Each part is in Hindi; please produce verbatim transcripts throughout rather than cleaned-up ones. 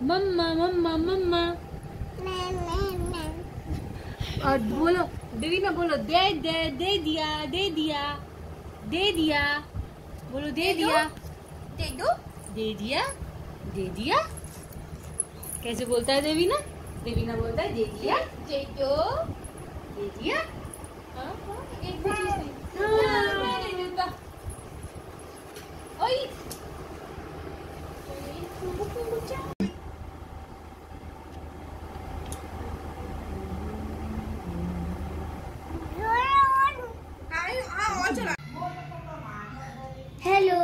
मम्मा मम्मा मम्मा। और बोलो देवीना, बोलो दे दे दे दिया दे दिया दे दिया। बोलो दे दिया, दे दो, दे दिया दे दिया। कैसे बोलता है देवीना? देवीना बोलता है दे दिया दे दो, दे दिया। हाँ हाँ एक भी चीज नहीं, मैं नहीं दूंगा। ओए हेलो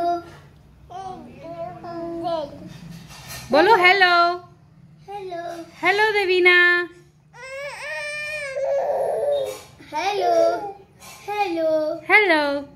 बोलो hello hello hello Devina. Hello hello hello